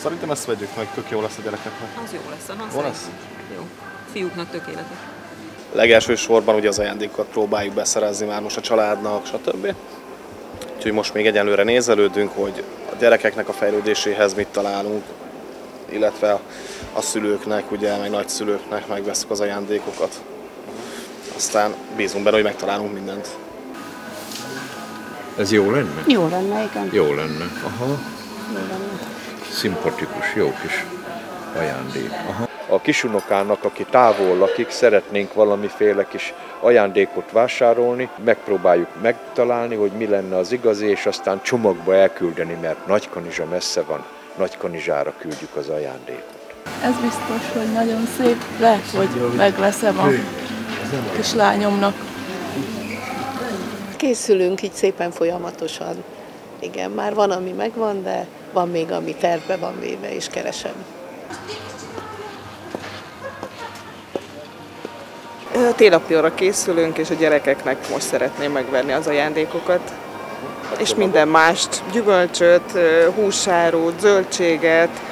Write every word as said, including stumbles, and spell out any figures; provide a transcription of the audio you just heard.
Szerintem ezt vegyük meg, tök jó lesz a gyerekeknek. Az jó lesz, aha. Jó lesz? Jó. Fiúknak tökéletes. Legelső sorban ugye az ajándékokat próbáljuk beszerezni már most a családnak, stb. Úgyhogy most még egyelőre nézelődünk, hogy a gyerekeknek a fejlődéséhez mit találunk, illetve a, a szülőknek, ugye, meg nagyszülőknek megveszünk az ajándékokat. Aztán bízunk benne, hogy megtalálunk mindent. Ez jó lenne? Jó lenne, igen. Jó lenne. Aha. Jó lenne. Szimpatikus, jó kis ajándék. Aha. A kisunokának, aki távol lakik, szeretnénk valamiféle kis ajándékot vásárolni, megpróbáljuk megtalálni, hogy mi lenne az igazi, és aztán csomagba elküldeni, mert Nagykanizsa messze van, Nagykanizsára küldjük az ajándékot. Ez biztos, hogy nagyon szép, lehet, hogy megveszem a kislányomnak. Készülünk így szépen folyamatosan. Igen, már van, ami megvan, de van még, ami tervbe van véve, és keresem. Télapjóra készülünk, és a gyerekeknek most szeretném megvenni az ajándékokat. És minden mást, gyümölcsöt, húsárút, zöldséget,